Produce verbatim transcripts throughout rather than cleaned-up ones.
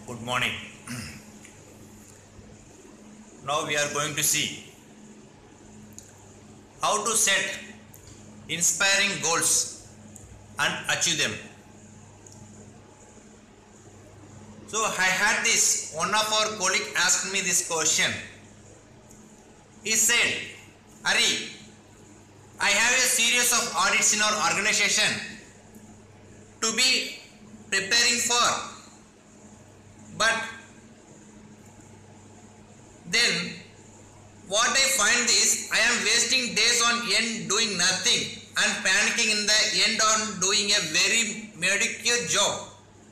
Good morning. Now we are going to see how to set inspiring goals and achieve them. So I had this, one of our colleague asked me this question. He said, Ari, I have a series of audits in our organization to be preparing for, but then what I find is I am wasting days on end doing nothing and panicking in the end on doing a very mediocre job.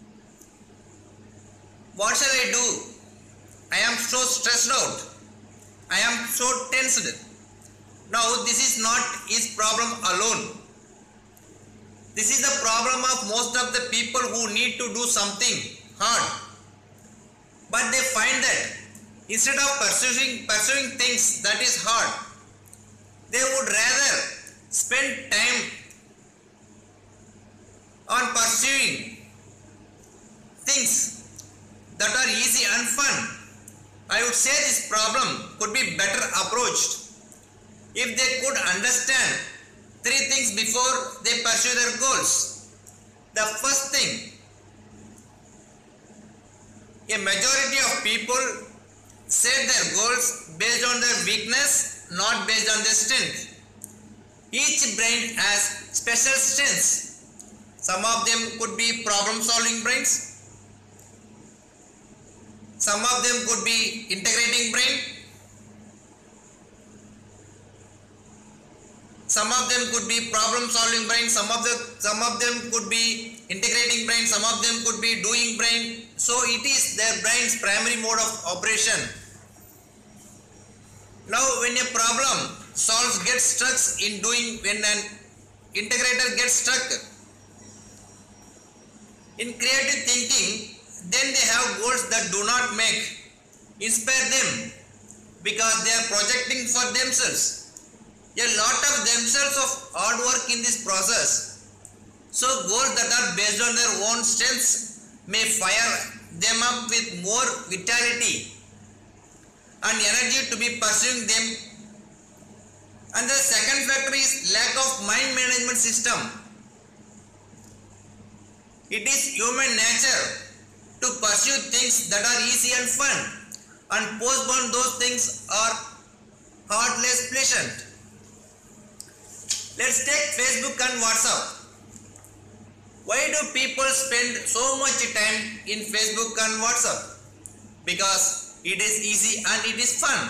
What shall I do? I am so stressed out. I am so tensed. Now this is not his problem alone. This is the problem of most of the people who need to do something hard. But they find that instead of pursuing, pursuing things that is hard, they would rather spend time on pursuing things that are easy and fun. I would say this problem could be better approached if they could understand three things before they pursue their goals. The first thing, a majority of people set their goals based on their weakness, not based on their strength. Each brain has special strengths. Some of them could be problem-solving brains. Some of them could be integrating brain. Some of them could be problem-solving brain. Some of the some of them could be integrating brain. Some of them could be doing brain. So it is their brain's primary mode of operation. Now, when a problem solves gets stuck in doing, when an integrator gets stuck in creative thinking, then they have goals that do not make inspire them because they are projecting for themselves. A lot of themselves of hard work in this process. So goals that are based on their own strengths may fire them up with more vitality and energy to be pursuing them. And the second factor is lack of mind management system. It is human nature to pursue things that are easy and fun and postpone those things are hard, less pleasant. Let's take Facebook and WhatsApp. Why do people spend so much time in Facebook and WhatsApp? Because it is easy and it is fun.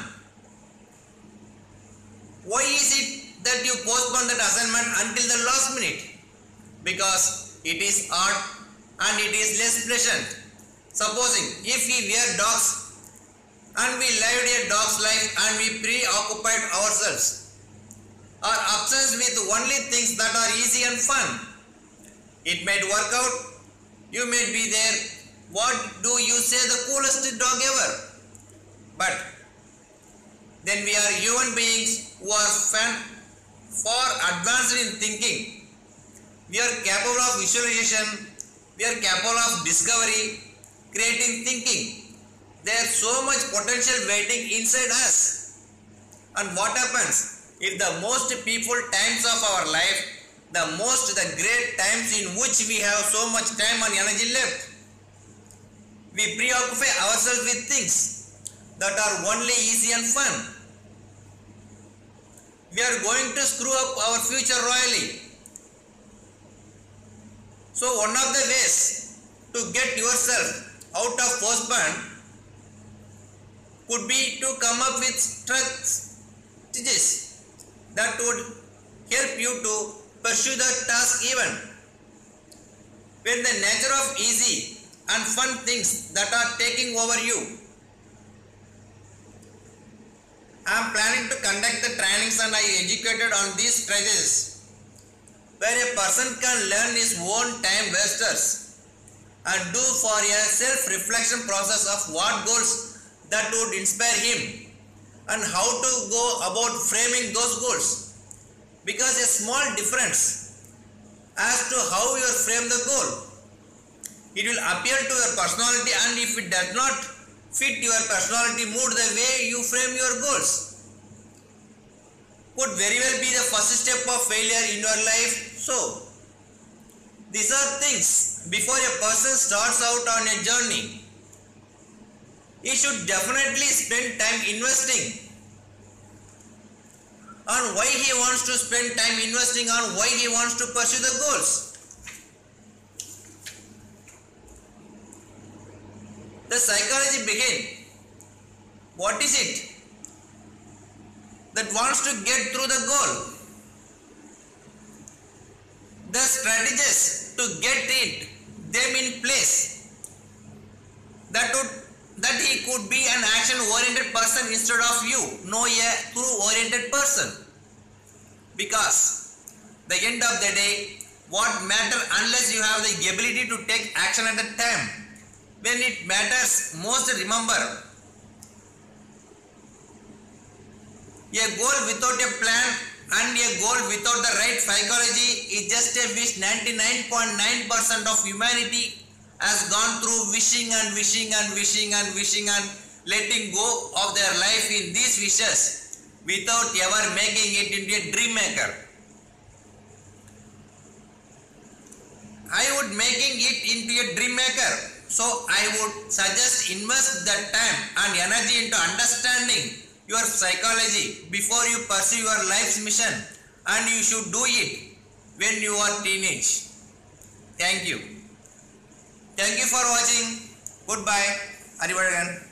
Why is it that you postpone that assignment until the last minute? Because it is hard and it is less pleasant. Supposing if we were dogs and we lived a dog's life and we preoccupied ourselves, are obsessed with only things that are easy and fun. It might work out, you may be there, what do you say, the coolest dog ever. But then we are human beings who are fan, far advanced in thinking. We are capable of visualization, we are capable of discovery, creating thinking. There is so much potential waiting inside us. And what happens? If the most peaceful times of our life, the most the great times in which we have so much time and energy left, we preoccupy ourselves with things that are only easy and fun. We are going to screw up our future royally. So one of the ways to get yourself out of postpone could be to come up with strategies that would help you to pursue the task even when the nature of easy and fun things that are taking over you. I am planning to conduct the trainings and I educated on these strategies where a person can learn his own time wasters and do for a self-reflection process of what goals that would inspire him and how to go about framing those goals, because a small difference as to how you frame the goal It will appeal to your personality, and if it does not fit your personality mood, the way you frame your goals could very well be the first step of failure in your life. So, these are things before a person starts out on a journey. He should definitely spend time investing on why he wants to spend time investing on why he wants to pursue the goals. The psychology begin. What is it that wants to get through the goal? The strategies to get it them in place. That would that he could be an action-oriented person instead of you, no a true-oriented person. Because the end of the day, what matter unless you have the ability to take action at the time when it matters most. Remember, a goal without a plan and a goal without the right psychology is just a wish. ninety-nine point nine percent of humanity has gone through wishing and wishing and wishing and wishing and letting go of their life in these wishes without ever making it into a dream maker. I would making it into a dream maker. So I would suggest invest that time and energy into understanding your psychology before you pursue your life's mission, and you should do it when you are teenage. Thank you. Thank you for watching. Goodbye. Arivazhagan.